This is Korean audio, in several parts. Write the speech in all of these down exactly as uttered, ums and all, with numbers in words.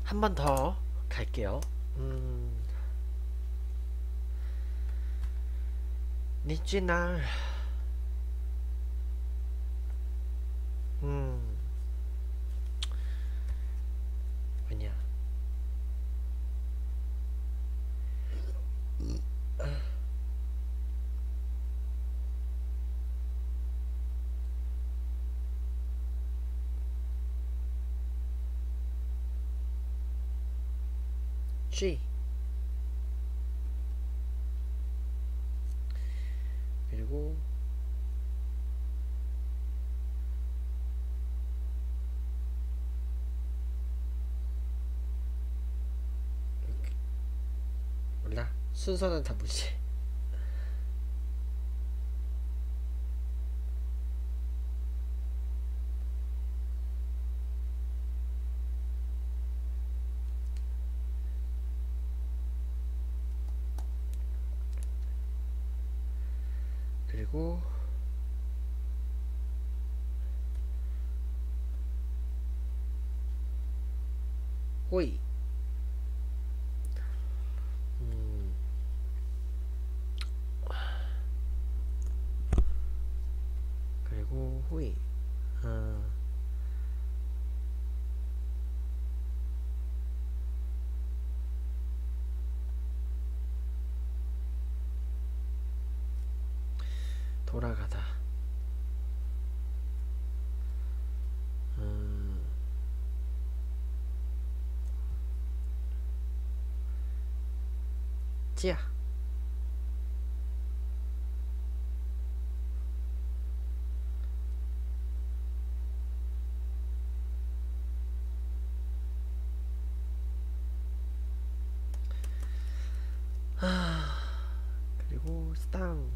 한 번 더 갈게요. 음, 니쥐날, 음, 뭐냐, 쥐, 그리고 몰라. 순서는 다 무시. 그리고 호이, 음, 그리고 호이, 어, 돌아가다, 음, 찌야, 그리고 스탕,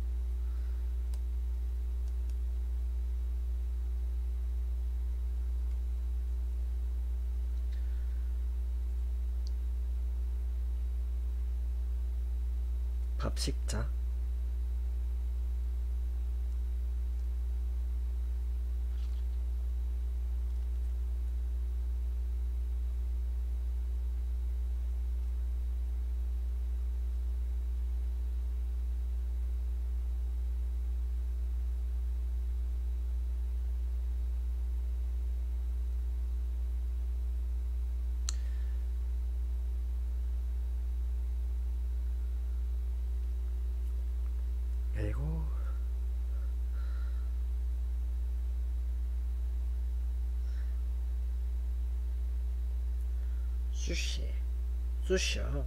밥식자, 그리고 수시, 수셔,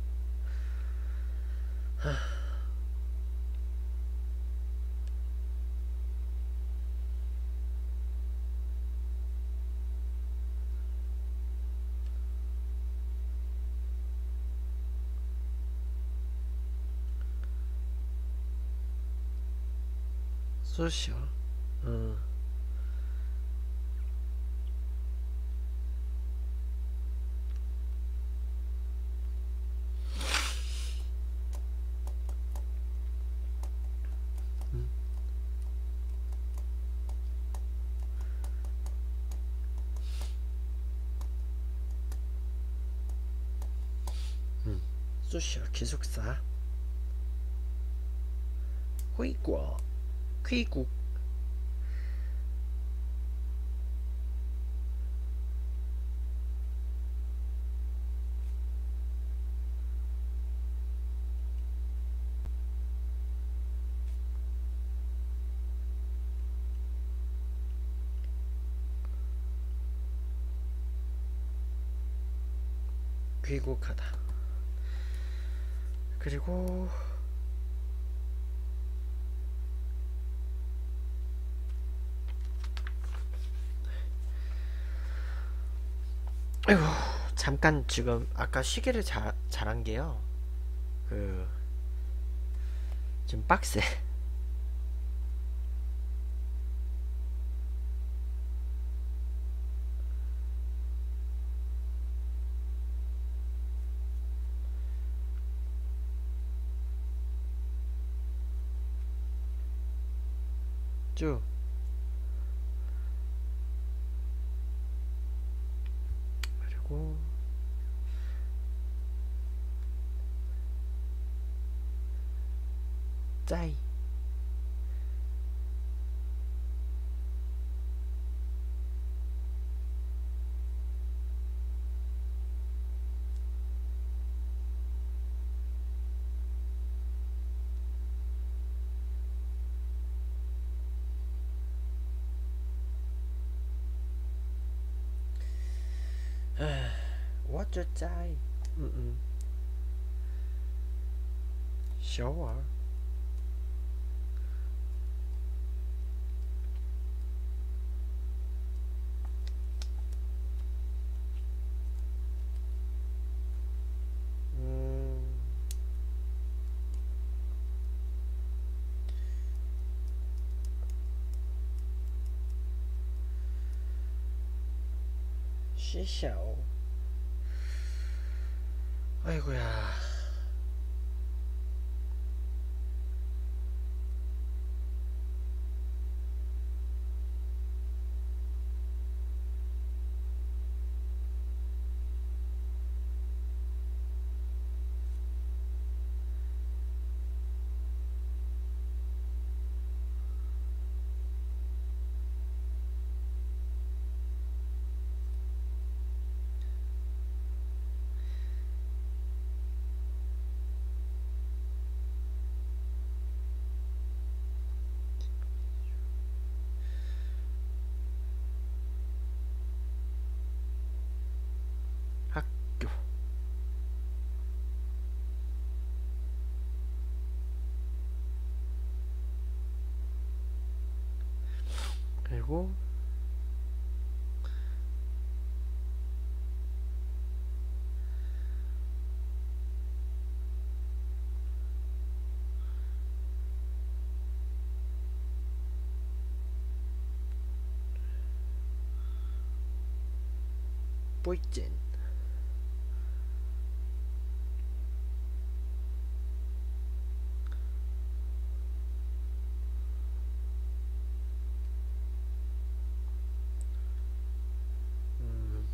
수셔, 음, 수셔, 기숙사, 호이구어, 퀴국, 귀국하다. 그리고 아이고, 잠깐 지금 아까 시계를 자, 잘한 게요. 그 지금 빡세. 쭉 그리고 짜이. Water 짜이. 음음. 샤워. 음. 시샤오. 아이고야. 학교. 그리고 뿌이젠. 음.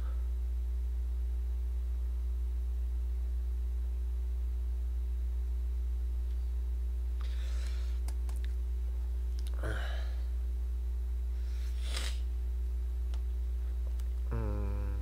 음.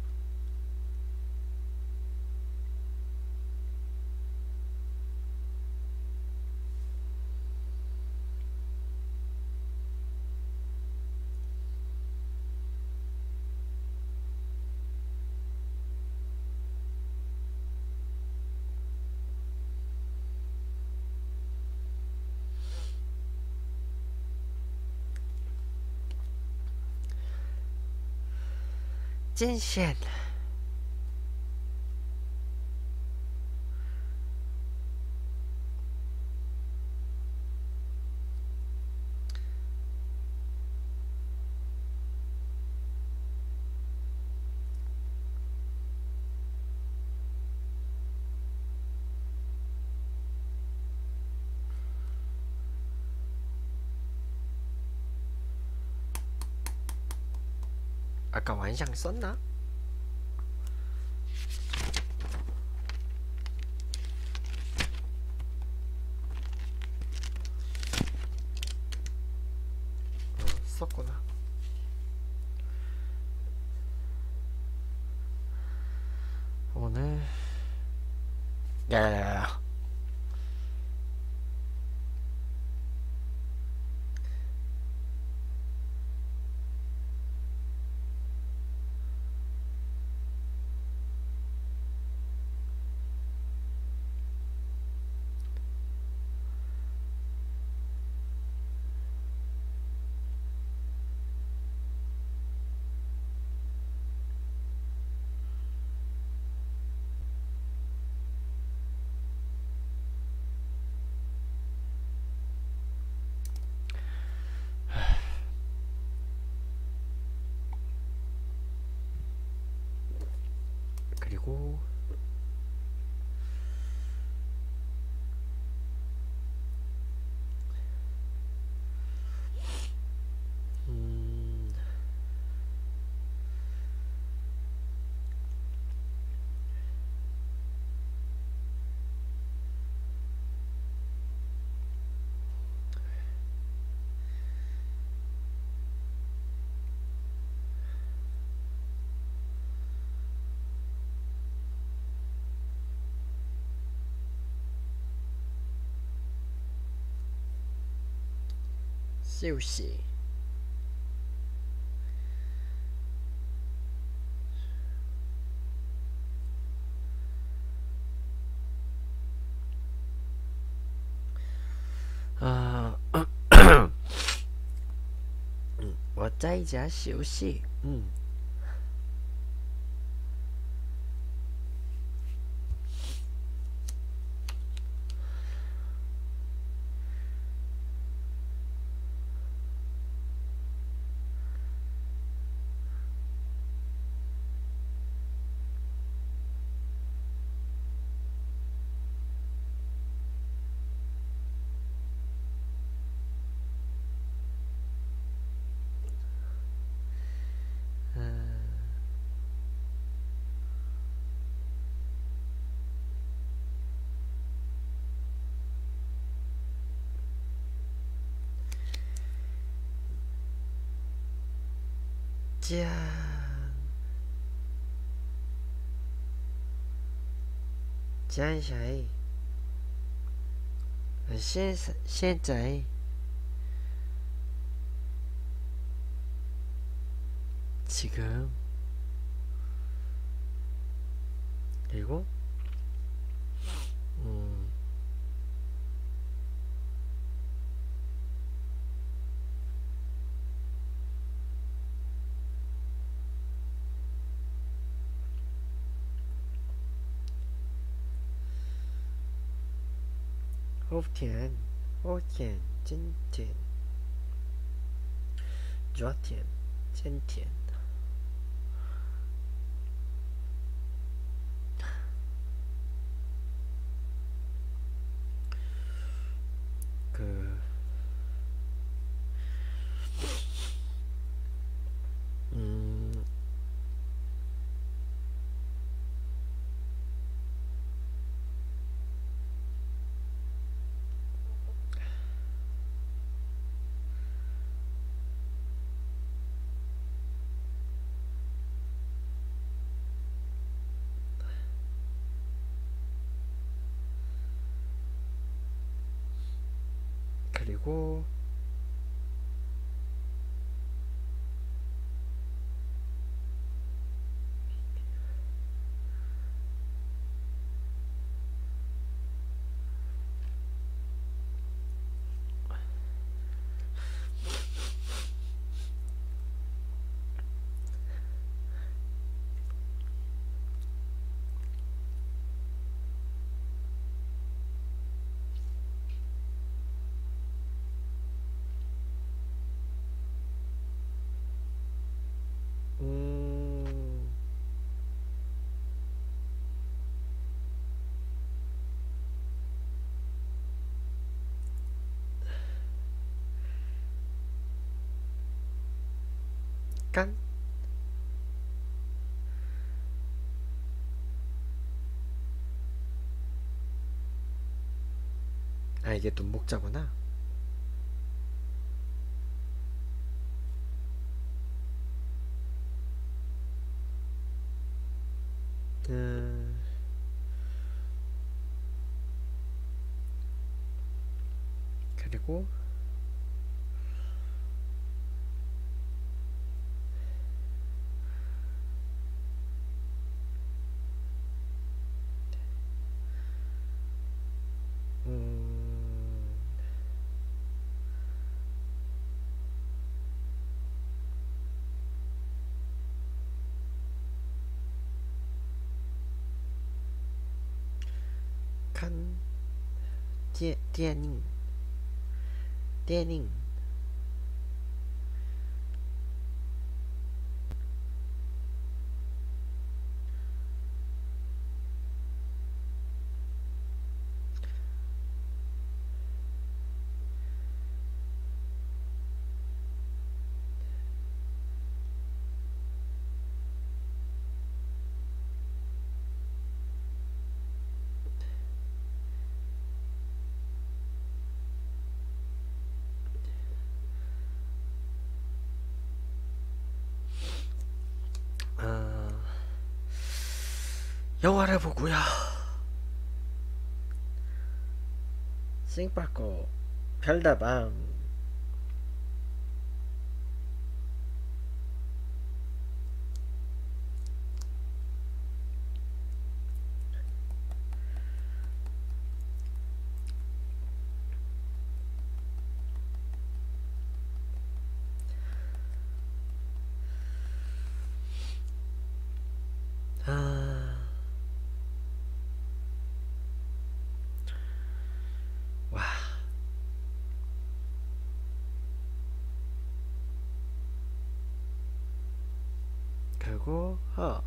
찐쉔. 아까 완샹 썼나? 어, 썼구나. 오늘 야야야야. 그리고 음. 休息 아, 我在家休息 음. 짠. 现在现现在 지금 그리고 음 호텐 호텐 찐텐 좋텐 찐텐 그 음, 그리고 음, 깐? 아 이게 눈목자구나. 음, 그리고 음, 칸, 电电影电影 아, 영화를 보고요. 싱빠꼬 별다방 그리고 허.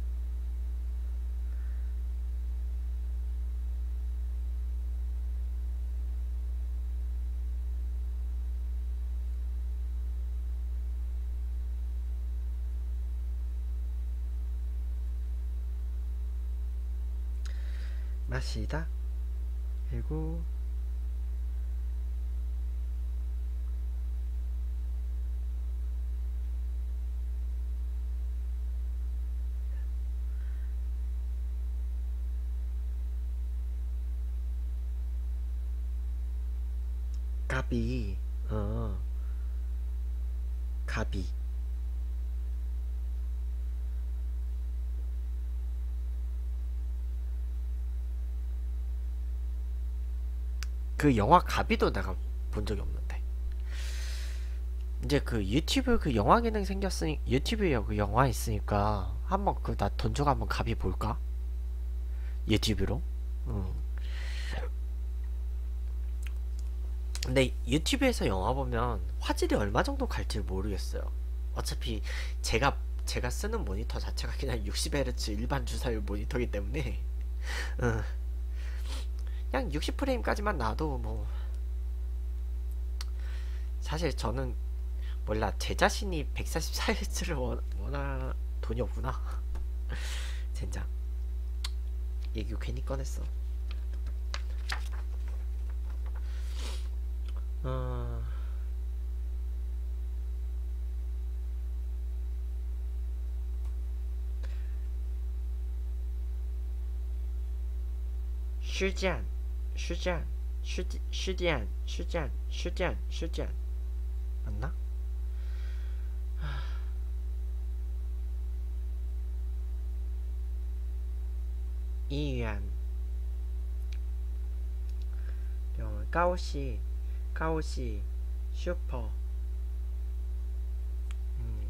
마시다. 그리고 가비. 어. 가비. 그 영화 가비도 내가 본 적이 없는데. 이제 그 유튜브 그 영화 기능 생겼으니 유튜브에 그 영화 있으니까 한번 그 나 돈 주고 한번 가비 볼까? 유튜브로. 응. 근데 유튜브에서 영화 보면 화질이 얼마 정도 갈지 모르겠어요. 어차피 제가 제가 쓰는 모니터 자체가 그냥 육십 헤르츠 일반 주사율 모니터이기 때문에 응. 그냥 육십 프레임까지만 놔도 뭐 사실 저는 몰라 제 자신이 백사십사 헤르츠를 원, 원할 돈이 없구나. 젠장 얘기 괜히 꺼냈어. 어... 슈지안 슈지안 슈디 슈디안 슈지안 슈지안 슈지안 맞나? 이유안 가오시 가오시 슈퍼 음.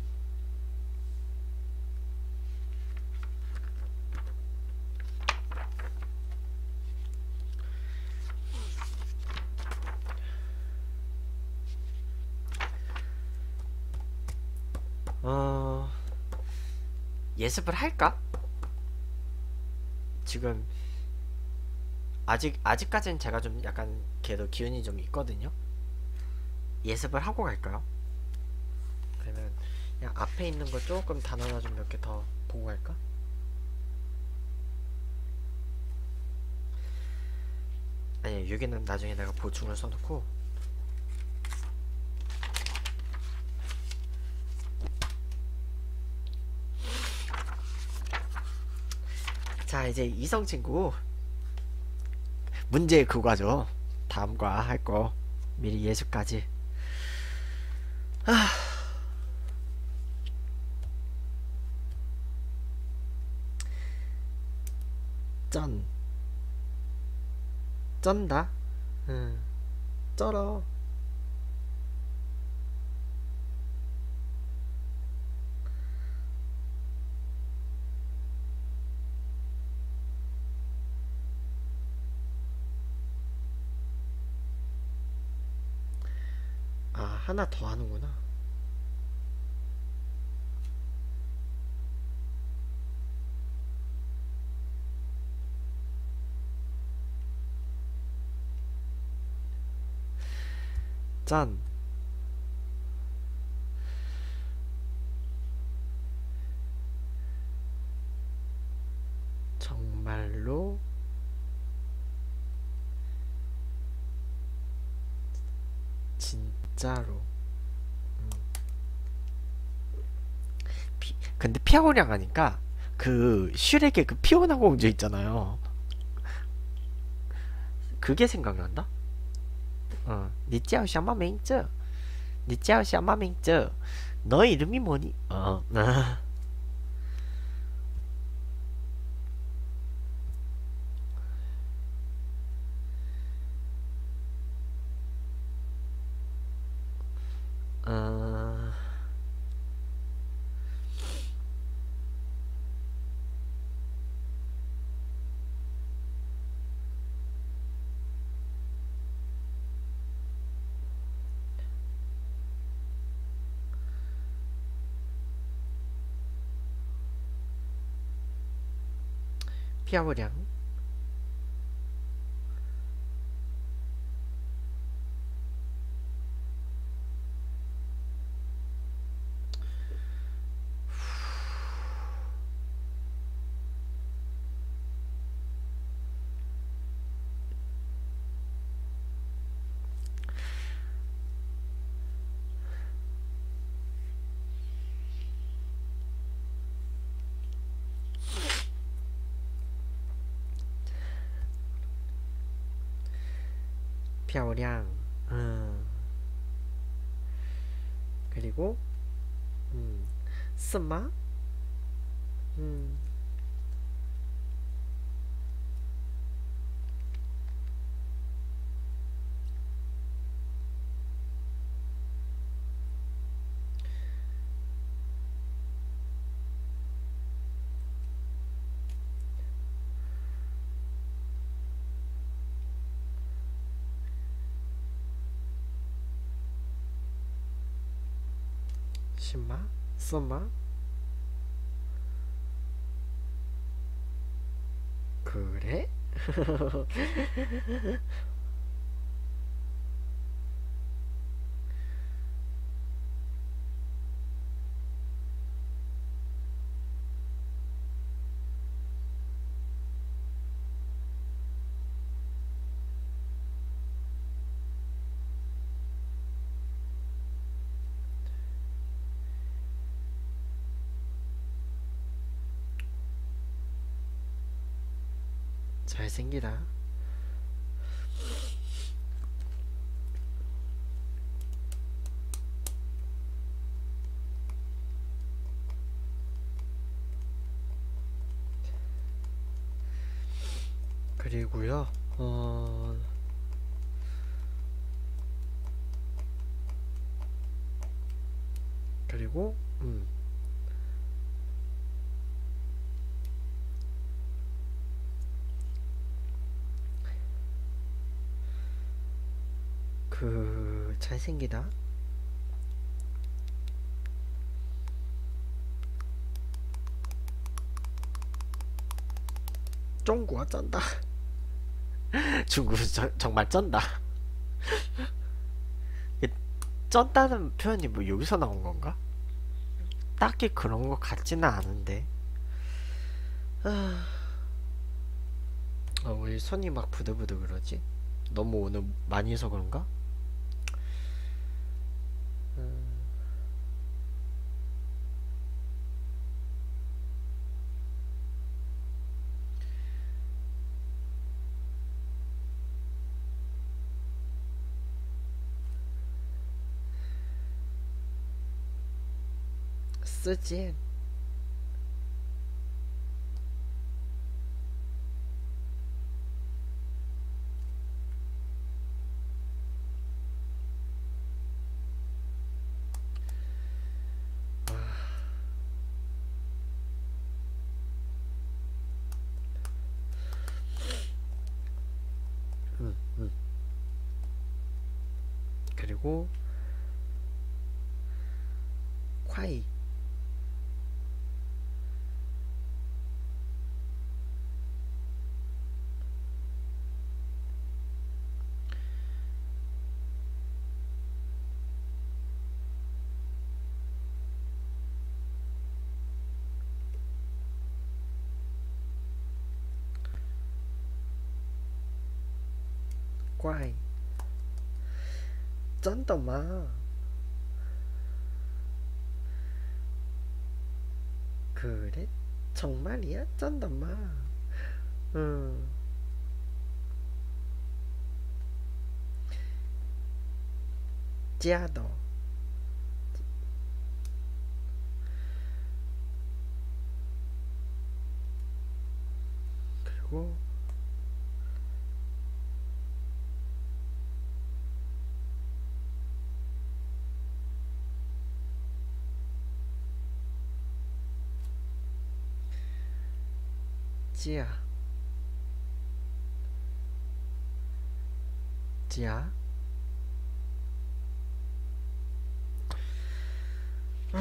어 예습을 할까? 지금 아직 아직까지는 제가 좀 약간 걔도 기운이 좀 있거든요. 예습을 하고 갈까요? 그러면 그냥 앞에 있는 거 조금 단어나 좀 몇 개 더 보고 갈까? 아니 여기는 나중에 내가 보충을 써놓고. 자 이제 이성친구 문제 그거죠. 다음과 할 거 미리 예습까지. 아, 쩐 쩐다. 응. 쩔어. 아 하나 더 하는구나. 짠 정말로 진짜로. 음. 피, 근데 피아고량 하니까 그 슈렉의 그 피오나 공주 있잖아요. 그게 생각난다. 어, 니짜오 샤마 맹쩌 니짜오 샤마 맹쩌 너 이름이 뭐니? 어, 어, 漂亮.漂亮. 음. 그리고 음. 什么? 음. 심마? 썸마? 그래? 잘생기다. 그리고요, 어, 그리고, 음, 그, 잘생기다. 쫑구가 쩐다. 중국은 저- 정말 쩐다. 이 쩐다는 표현이 뭐 여기서 나온 건가? 딱히 그런 것 같지는 않은데. 아, 어, 왜 손이 막 부들부들 그러지? 너무 오늘 많이 해서 그런가? 쓰지. 음, 음. 그리고, 콰이. 꽈이. 쩐더마. 그래? 정말이야? 쩐더마. 음, 찌아더. 그리고, 찌아. 찌아.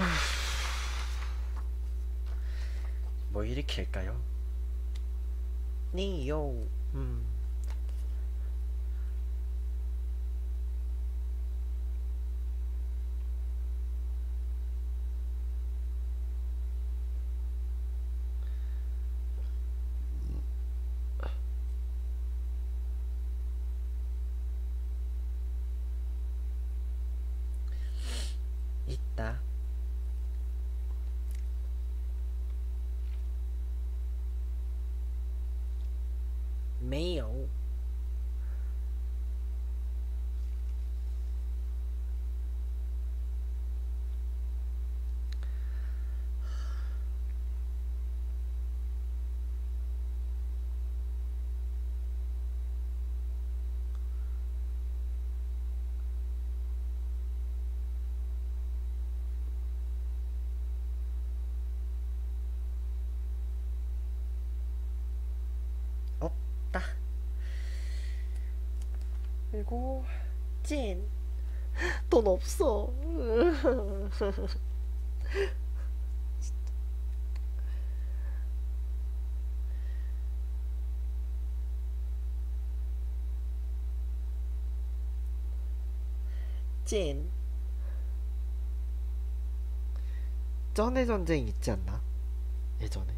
뭐 일으킬까요? 니요. 음. 있다. 没有. 없다. 그리고 찐. 돈 없어. 찐. 전의 전쟁 있지 않나? 예전에.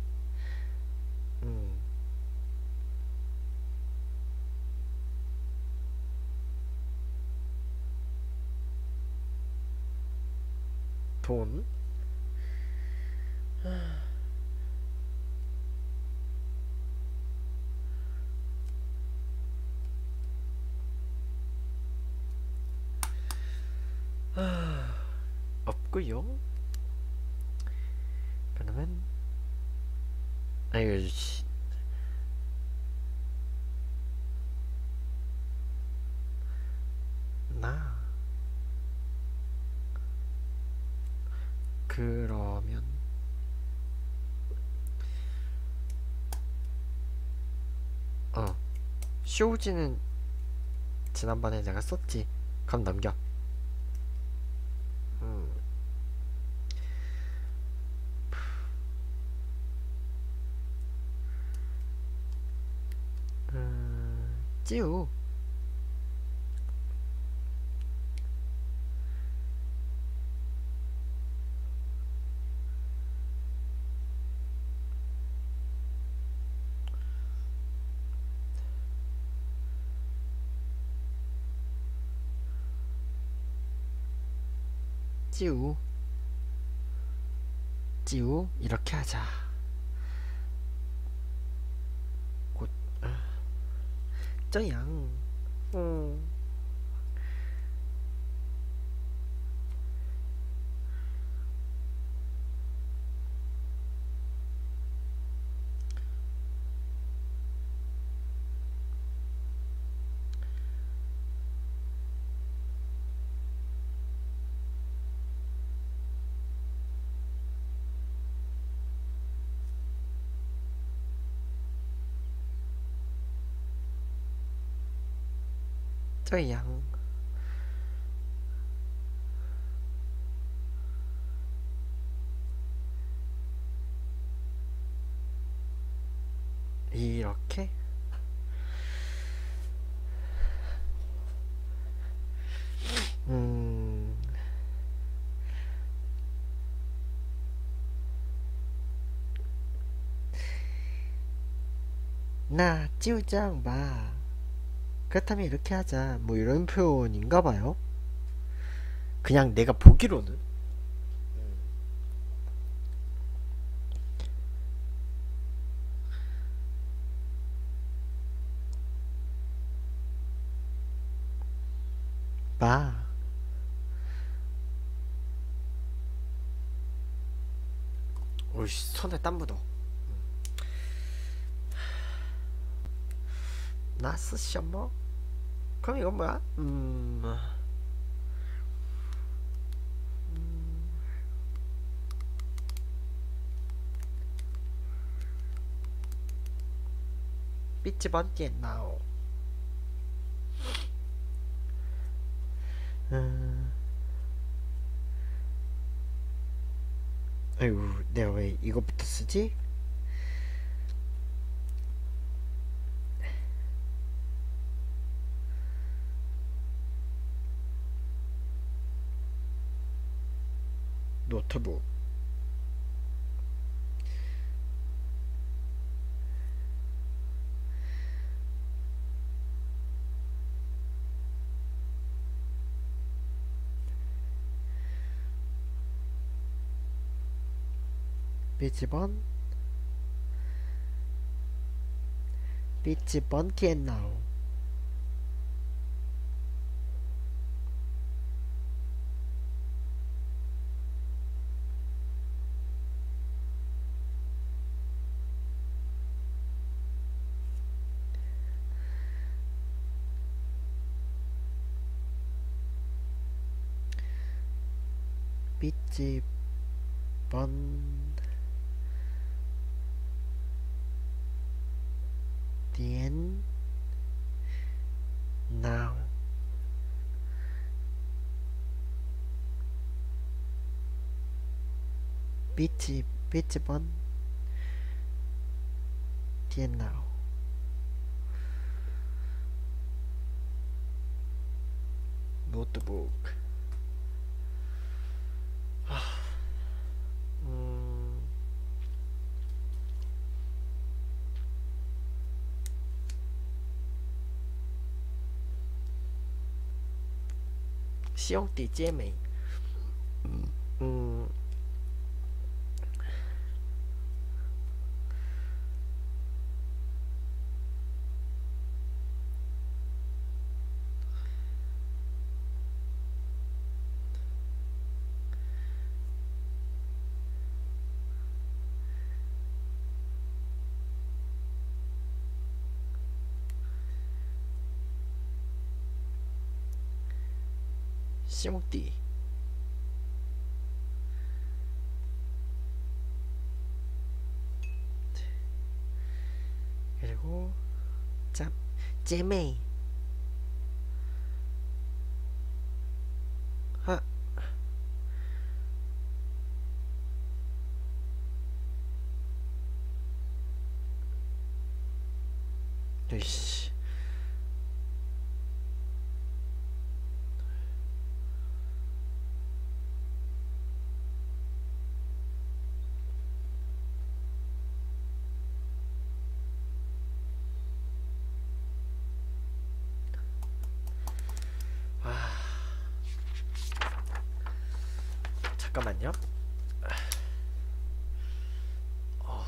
음. 돈? 없고요. 그러면 아유 씨. 나 그러면 어 쇼우지는 지난번에 내가 썼지. 그럼 넘겨. 음. 음, 찌우. 찌우. 찌우 이렇게 하자. 곧 아, 쩌양. 음. 쩌양. 이렇게. 음. 나 찌우짱 봐. 그렇다면 이렇게 하자. 뭐 이런 표현인가 봐요. 그냥 내가 보기로는. 봐. 오이씨, 손에 땀 묻어. 나스 셔머? 그럼 이건 뭐야? 음. 삐치 번째 나오. 음. 아이고, 내가 왜 이거부터 쓰지? 노트북. 비치번 비치번 티엔나우. 비치번 티엔 나우. 비치 비치번 티엔 나우. 노트북. 음, 시용띠 찌메이. 음, 시용띠. 그리고 짭 찌메이. 하. 으이씨. 아, 잠깐만요. 어,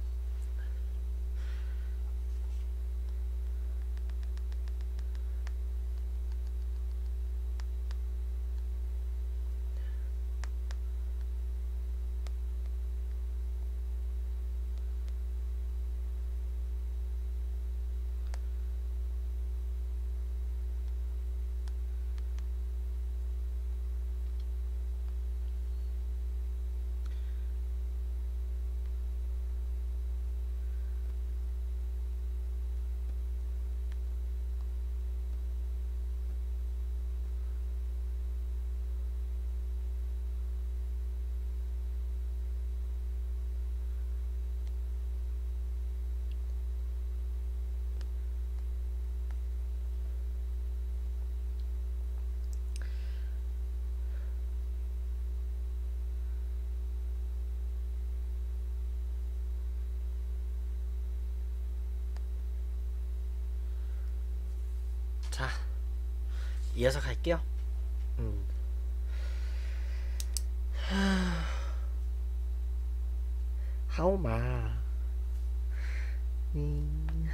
자, 이어서 갈게요. 음. 하오마. 음.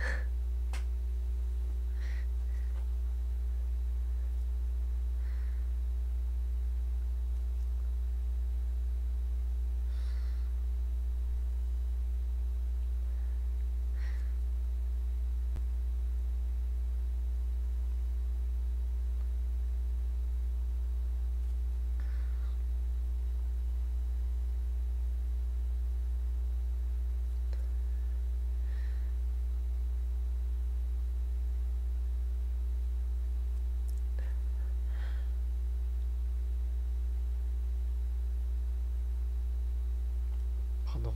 번호.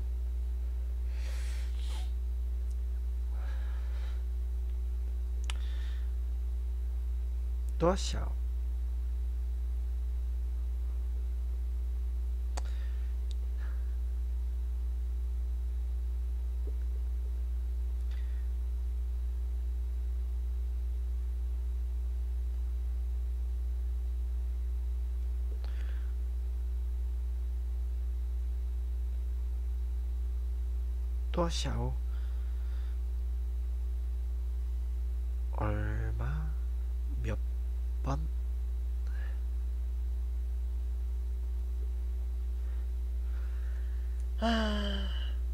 또샤오. 多少 얼마 몇 번 아,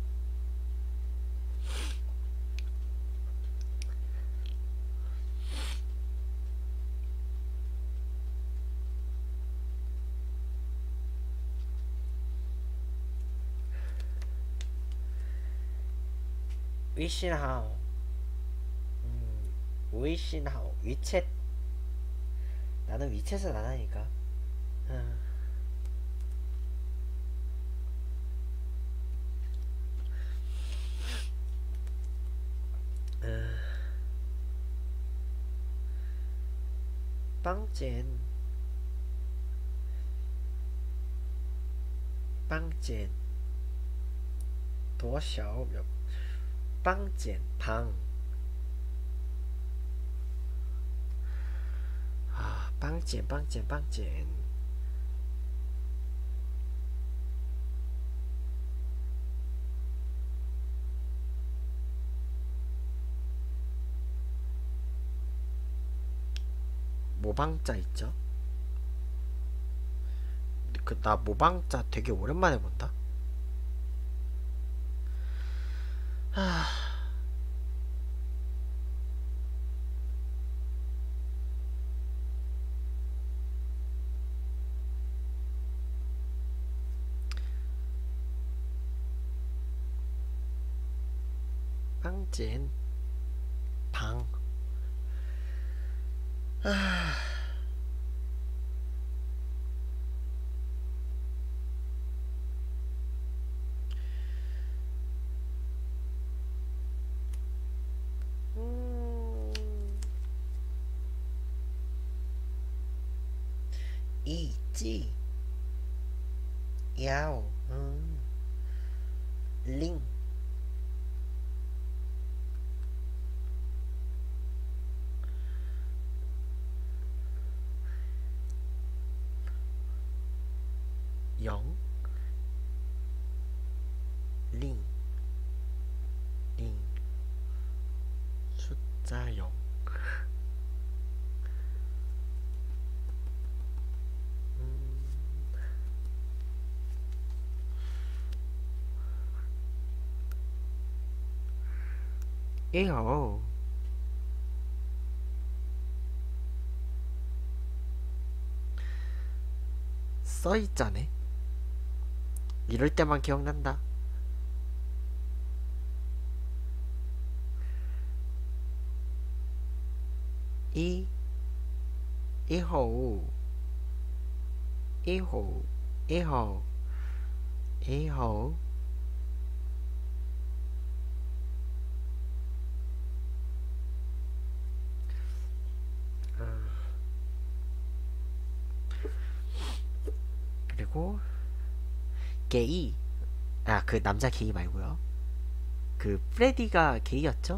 위신하오 음, 위신하오 위챗 나는 위챗을 안 하니까 음. 음. 빵젠 빵젠 多少 몇 빵젠 방 아, 빵젠 빵젠 빵젠 모방자 있죠? 그 나 모방자 되게 오랜만에 본다. 하... 빵젠 방 아... 음... 이지 야오 음... 링 영 링 링 숫자 영 음... 에요 써있자네 이럴 때만 기억난다 이 이호 이호 이호 이호 그리고 게이 아 그 남자 게이 말고요 그 프레디가 게이였죠?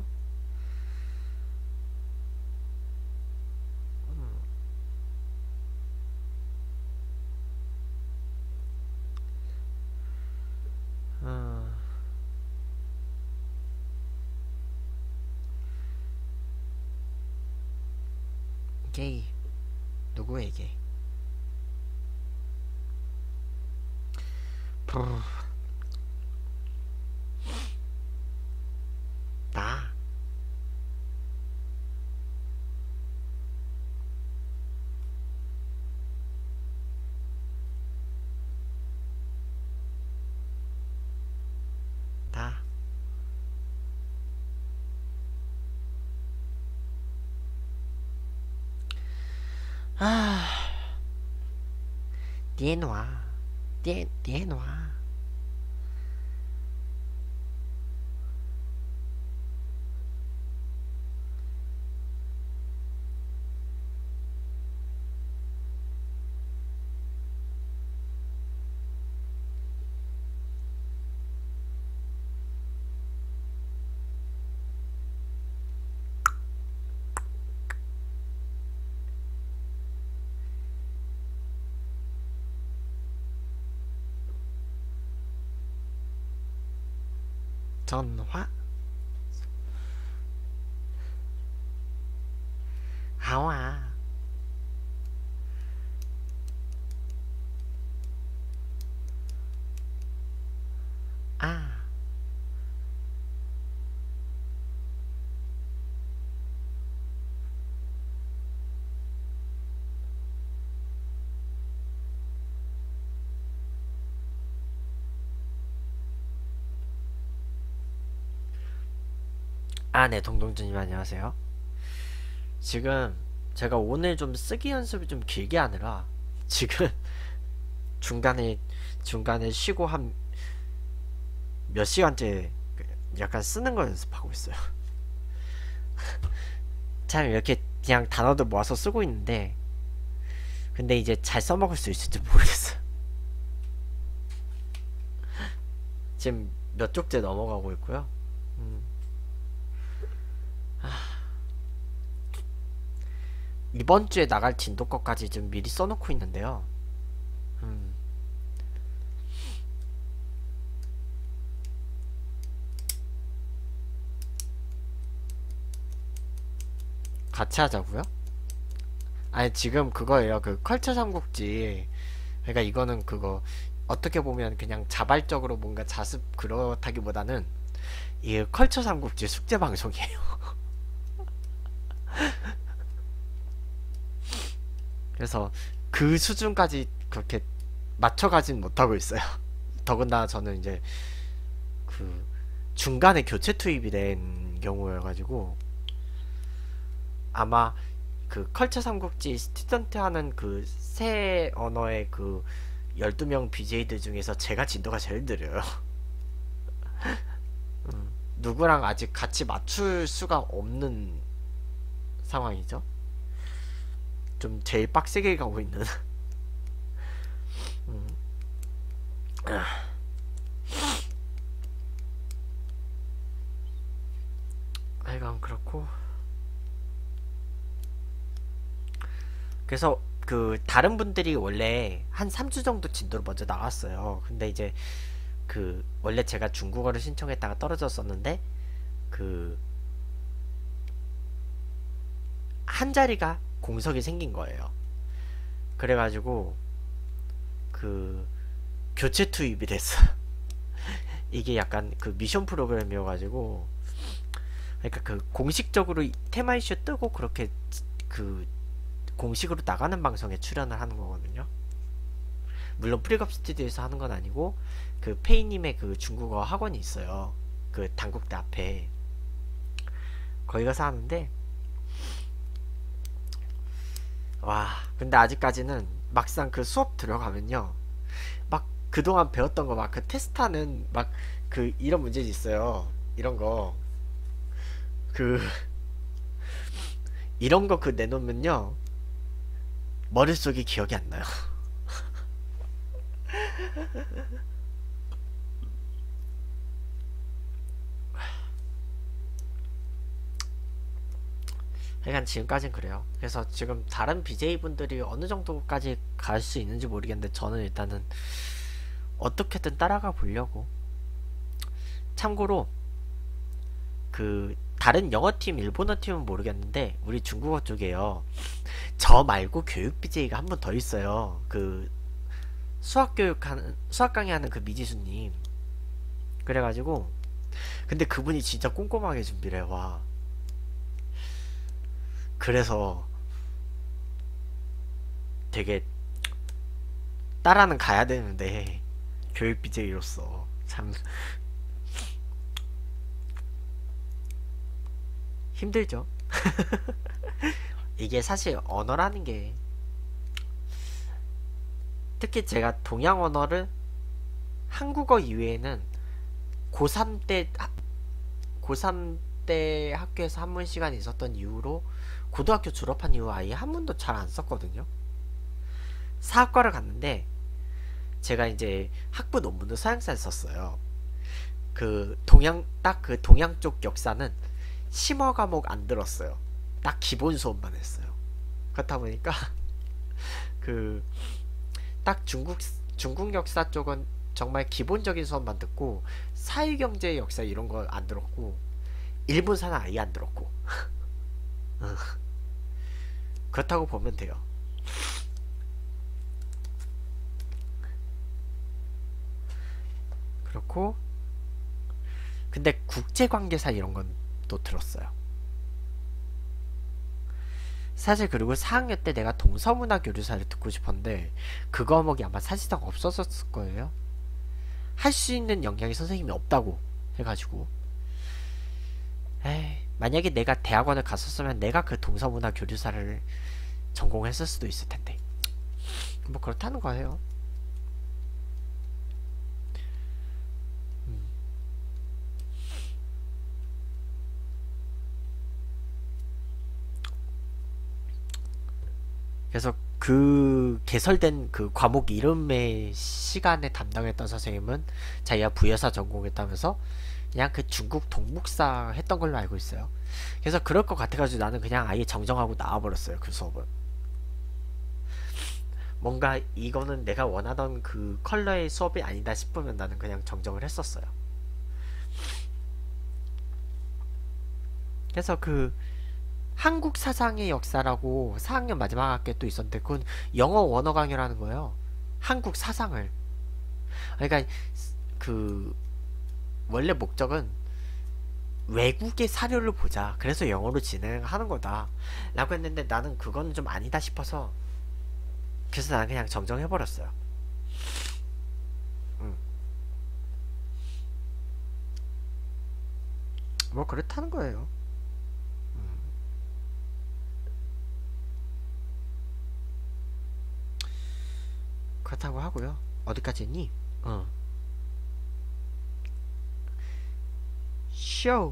어... 게이 누구에게 푸... 나 나 아... 디에노아 디에 디에노아 전화 하와 아 아, 네, 동동주님 안녕하세요. 지금 제가 오늘 좀 쓰기 연습을 좀 길게 하느라 지금 중간에 중간에 쉬고 한 몇 시간째 약간 쓰는 거 연습하고 있어요. 참 이렇게 그냥 단어들 모아서 쓰고 있는데 근데 이제 잘 써먹을 수 있을지 모르겠어요. 지금 몇 쪽째 넘어가고 있고요. 음, 이번 주에 나갈 진도 것까지 좀 미리 써놓고 있는데요. 음, 같이 하자고요? 아니 지금 그거예요. 그 컬처 삼국지. 그러니까 이거는 그거 어떻게 보면 그냥 자발적으로 뭔가 자습 그렇다기보다는 이 컬처 삼국지 숙제 방송이에요. 그래서 그 수준까지 그렇게 맞춰가진 못하고 있어요. 더군다나 저는 이제 그 중간에 교체 투입이 된 경우여가지고 아마 그 컬처 삼국지 스튜던트 하는 그 새 언어의 그 열두 명 비제이들 중에서 제가 진도가 제일 느려요. 음, 누구랑 아직 같이 맞출 수가 없는 상황이죠. 좀 제일 빡세게 가고 있는. 음, 하여간 그렇고 그래서 그 다른 분들이 원래 한 삼 주 정도 진도로 먼저 나왔어요. 근데 이제 그 원래 제가 중국어를 신청했다가 떨어졌었는데 그 한 자리가 공석이 생긴 거예요. 그래가지고 그 교체 투입이 됐어. 이게 약간 그 미션 프로그램이어가지고 그러니까 그 공식적으로 테마 이슈 뜨고 그렇게 그 공식으로 나가는 방송에 출연을 하는 거거든요. 물론 프리컵 스튜디오에서 하는 건 아니고 그 페이님의 그 중국어 학원이 있어요. 그 단국대 앞에 거기 가서 하는데 와 근데 아직까지는 막상 그 수업 들어가면요 막 그동안 배웠던 거 막 그 테스트하는 막 그 이런 문제도 있어요. 이런 거 그 이런 거 그 내놓으면요 머릿속이 기억이 안 나요. 그러니까 지금까진 그래요. 그래서 지금 다른 비제이분들이 어느 정도까지 갈 수 있는지 모르겠는데 저는 일단은 어떻게든 따라가 보려고. 참고로 그 다른 영어팀, 일본어팀은 모르겠는데 우리 중국어 쪽에요. 저 말고 교육 비제이가 한 분 더 있어요. 그 수학 교육하는 수학 강의하는 그 미지수님. 그래가지고 근데 그분이 진짜 꼼꼼하게 준비를 해와. 그래서 되게 따라는 가야 되는데 교육 비제이로서 참 힘들죠. 이게 사실 언어라는 게 특히 제가 동양 언어를 한국어 이외에는 고삼 때 고삼 때 학교에서 한문 시간이 있었던 이후로 고등학교 졸업한 이후 아예 한문도 잘 안 썼거든요. 사학과를 갔는데 제가 이제 학부 논문도 서양사를 썼어요. 그 동양 딱 그 동양 쪽 역사는 심화 과목 안 들었어요. 딱 기본 수업만 했어요. 그렇다 보니까 그 딱 중국 중국 역사 쪽은 정말 기본적인 수업만 듣고 사회경제 역사 이런 거 안 들었고 일본사는 아예 안 들었고 그렇다고 보면 돼요. 그렇고 근데 국제관계사 이런 건 또 들었어요. 사실 그리고 사 학년 때 내가 동서문화 교류사를 듣고 싶었는데 그 과목이 아마 사실상 없었을 거예요. 할 수 있는 역량이 선생님이 없다고 해가지고 에이, 만약에 내가 대학원을 갔었으면 내가 그 동서문화 교류사를 전공했을 수도 있을 텐데 뭐 그렇다는 거예요. 음. 그래서 그 개설된 그 과목 이름의 시간에 담당했던 선생님은 자기가 부여사 전공했다면서 그냥 그 중국 동북사 했던 걸로 알고 있어요. 그래서 그럴 것 같아가지고 나는 그냥 아예 정정하고 나와버렸어요. 그 수업은. 뭔가 이거는 내가 원하던 그 컬러의 수업이 아니다 싶으면 나는 그냥 정정을 했었어요. 그래서 그 한국 사상의 역사라고 사 학년 마지막 학기에 또 있었는데 그건 영어 원어 강의라는 거예요. 한국 사상을. 그러니까 그 원래 목적은 외국의 사료를 보자. 그래서 영어로 진행하는 거다. 라고 했는데 나는 그건 좀 아니다 싶어서 그래서 나는 그냥 정정해버렸어요. 음. 뭐 그렇다는 거예요. 음. 그렇다고 하고요. 어디까지 했니? 어. show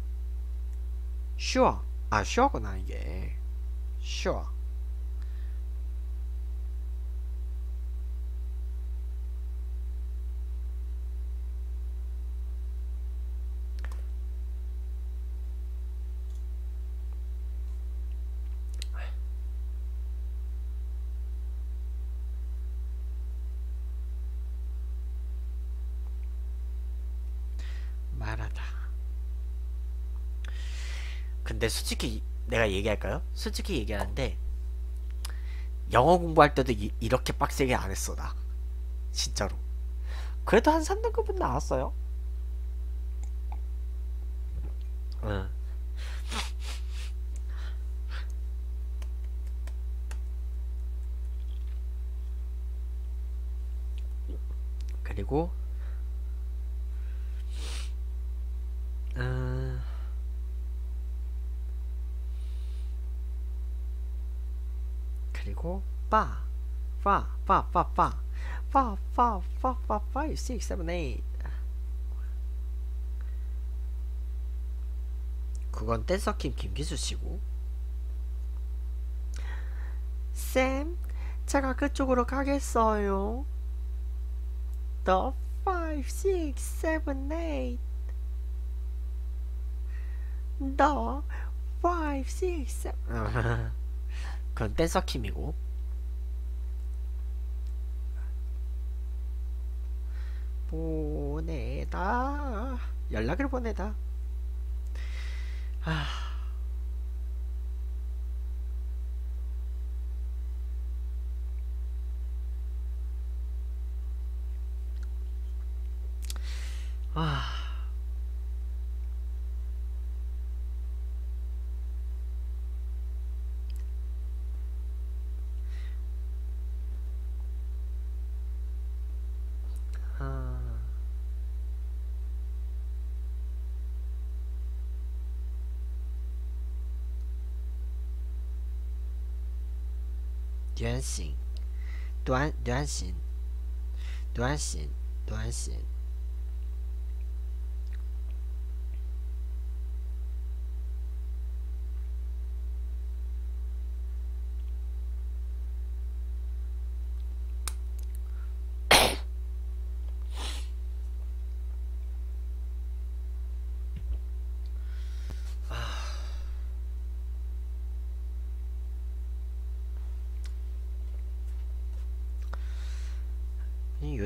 sure 아 sure구나 이게 sure 말하다. 근데 솔직히 내가 얘기할까요? 솔직히 얘기하는데 영어 공부할 때도 이, 이렇게 빡세게 안 했어 나 진짜로. 그래도 한 삼 등급은 나왔어요. 응. 그리고 음, 그리고 빠, 빠, 빠, 빠, 빠, 빠, 빠, 빠, 빠, five, six, seven, eight. 그건 댄서킴 김기수 씨고. 쌤, 제가 그쪽으로 가겠어요. The five, six, seven, eight. The five, six, seven. 그건 댄서킴이고. 보내다. 연락을 보내다. 아, 아, 아.短信短短信短信短信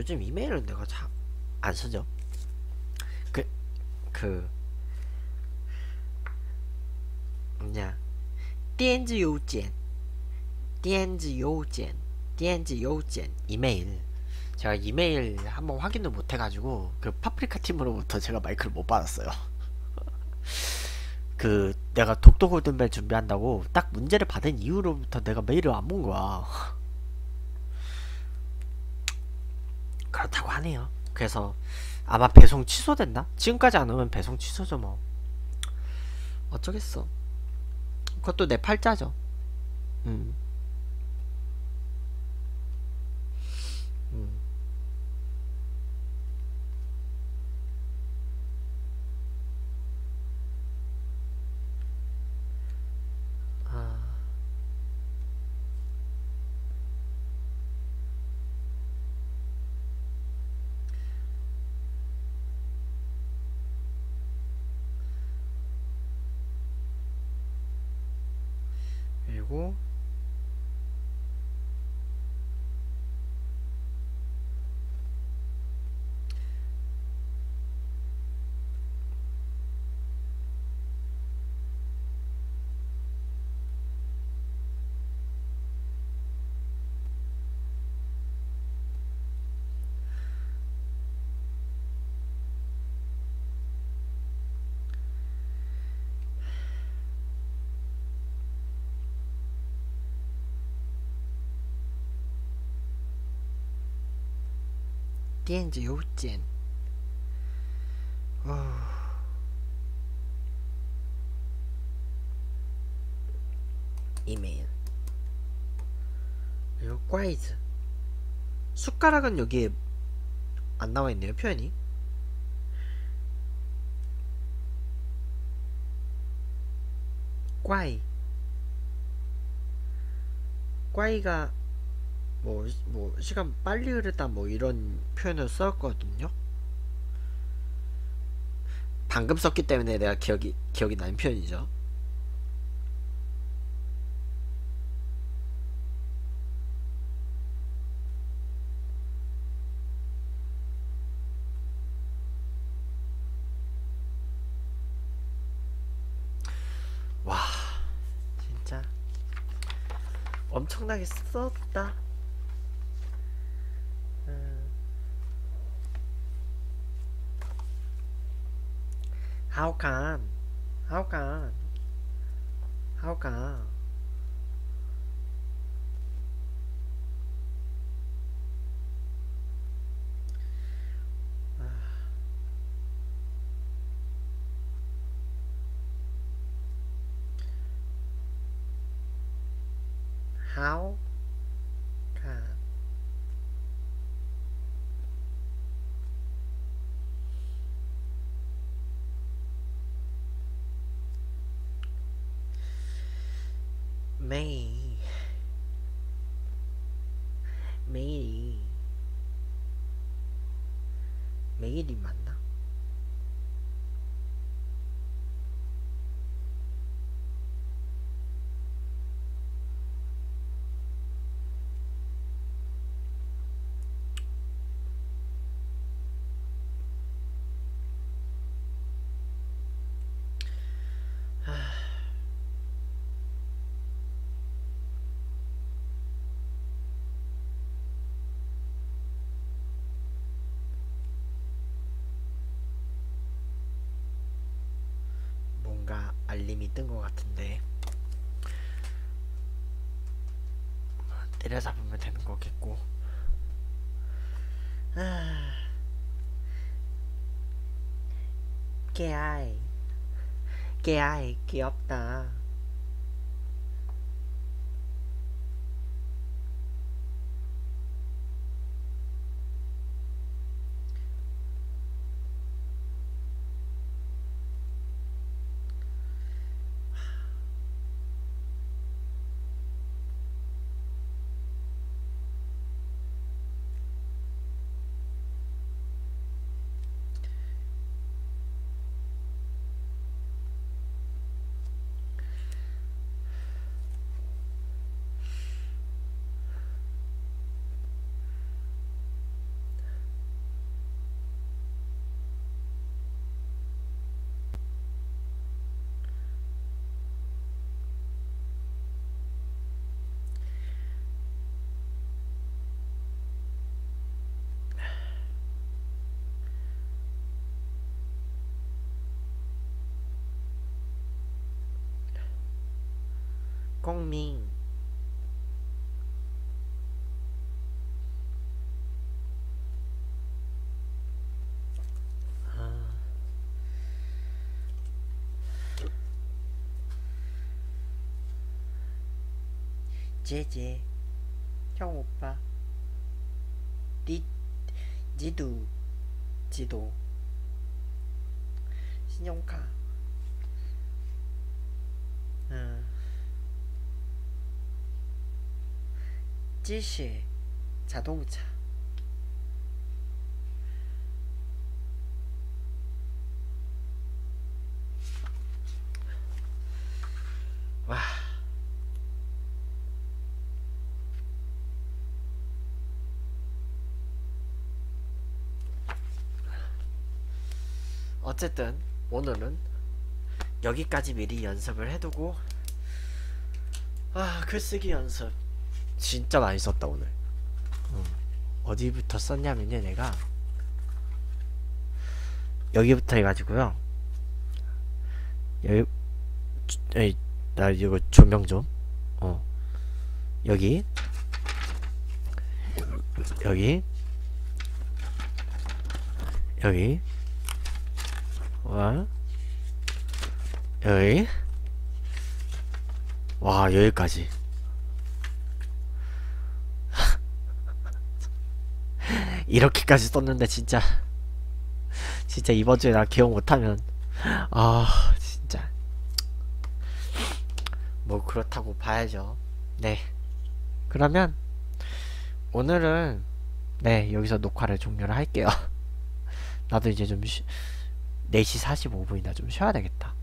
요즘 이메일은 내가 잘 안 쓰죠. 그, 그, 뭐냐, 电子邮件, 电子邮件, 电子邮件, 이메일. 제가 이메일 한번 확인을 못 해가지고, 그 파프리카 팀으로부터 제가 마이크를 못 받았어요. 그, 내가 독도 골든벨 준비한다고 딱 문제를 받은 이후로부터 내가 메일을 안 본 거야. 그렇다고 하네요. 그래서 아마 배송 취소됐나? 지금까지 안 오면 배송 취소죠 뭐. 어쩌겠어. 그것도 내 팔자죠. 음. 음. 아, 그리고 띠엔즈 요젠. 어, 이메일. 그리고 꽈이즈. 숟가락은 여기에 안 나와 있네요, 표현이. 꽈이. 꽈이가 뭐, 뭐, 시간 빨리 흐르다 뭐 이런 표현을 썼거든요. 방금 썼기 때문에 내가 기억이, 기억이 나는 표현이죠. 와, 진짜 엄청나게 썼다. 음, how can, how can, how can, how can. 메이, 메일이, 메일이 맞나? 뭔가 알림이 뜬 것 같은데 때려잡으면 되는 거겠고. 아, 깨아이, 깨아이, 귀엽다. 홍밍. 아, 제제 형 오빠. 니 니도 지도 신용카. 음, 지시 자동차. 와, 어쨌든 오늘은 여기까지 미리 연습을 해두고, 아, 글쓰기 연습 진짜 많이 썼다 오늘. 음, 어디부터 썼냐면요, 내가 여기부터 해가지고요. 여기, 에이, 나 이거 조명 좀. 어, 여기, 여기, 여기, 와, 여기, 와, 여기까지. 이렇게까지 썼는데 진짜 진짜 이번 주에 나 기억 못하면, 아 진짜 뭐 그렇다고 봐야죠. 네, 그러면 오늘은 네 여기서 녹화를 종료를 할게요. 나도 이제 좀 쉬, 네 시 사십오 분이나 좀 쉬어야 되겠다.